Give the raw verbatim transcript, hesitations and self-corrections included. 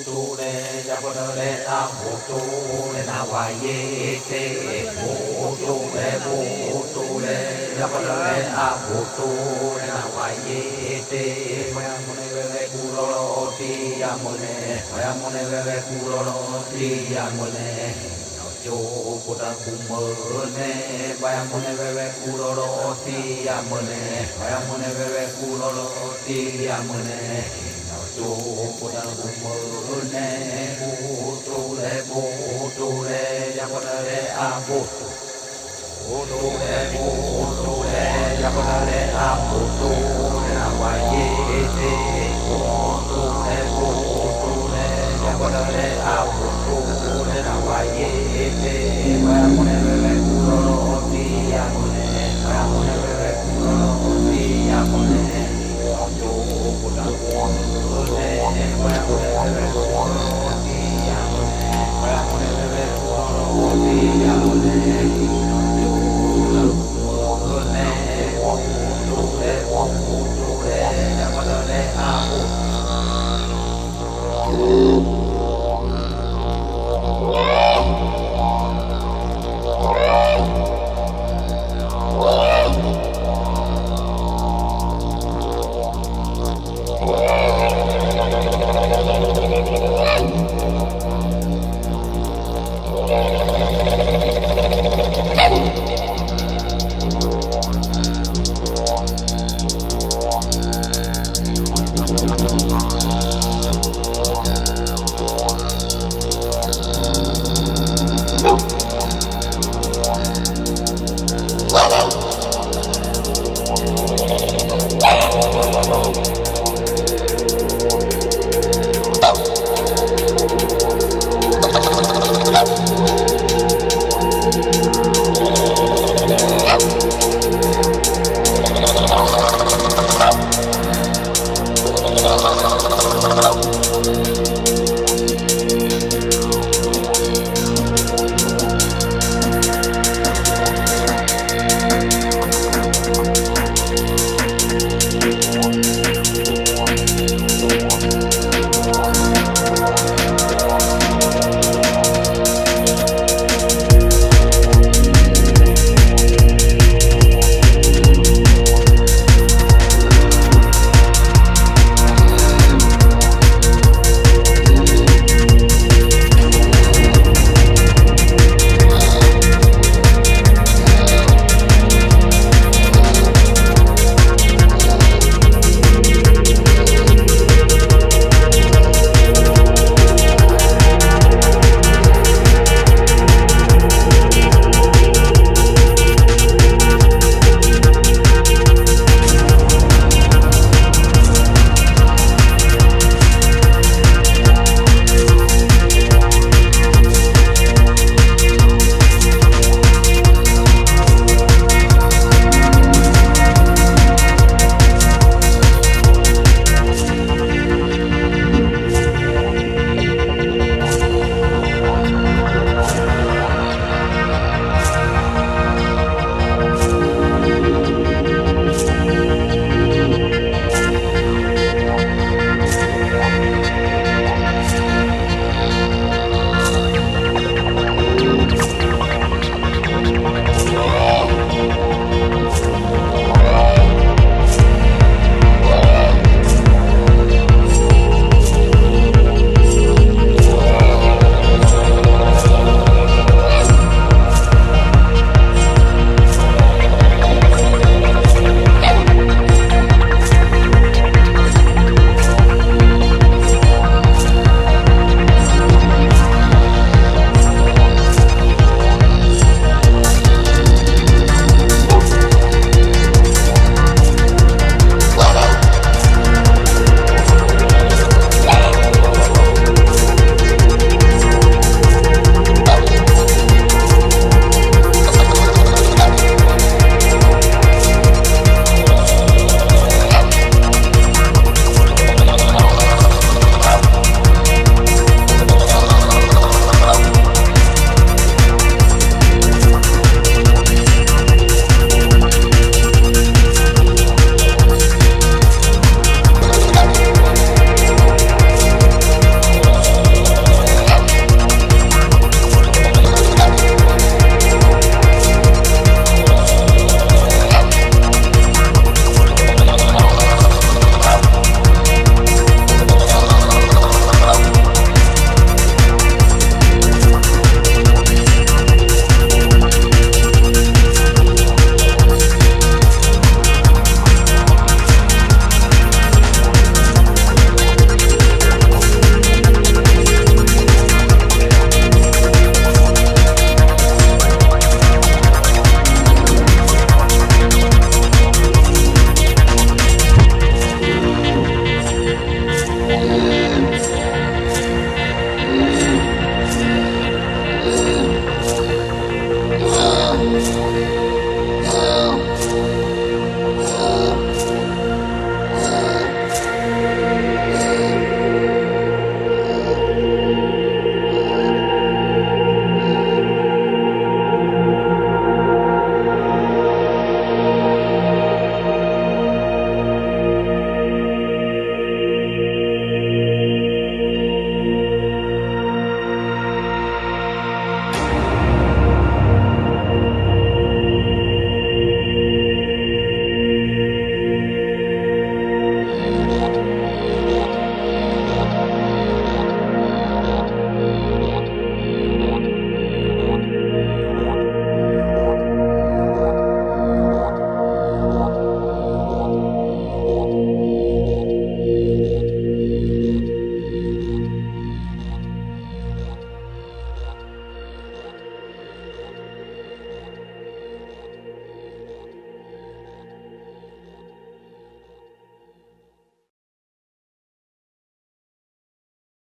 tu le ya po le a bo tu le na wa ye te bo tu le bo tu le ya po le a bo tu le na wa ye te ya mo ne le ku ro ro ti ya mo ne ya mo ne le ku ro ro ti ya mo ne yo po ta ku mo ne ya mo ne le ku ro ro ti ya mo ne ya mo ne le ku ro ro ti ya mo ne yo po ta ku mo ne bo tu le bo tu le ya po le a bo bo tu le bo tu le ya po le a bo tu le na wa ye te bo tu le bo tu le ya po le a bo tu le na wa ye te wa mo ne le ku ro ro ti ya mo ne wa mo ne le ku ro ro ti ya mo ne yo po ta ku mo le wa mo ne le ku ro ro ti ya mo ne wa mo ne le ku ro ro ti ya mo ne Hello.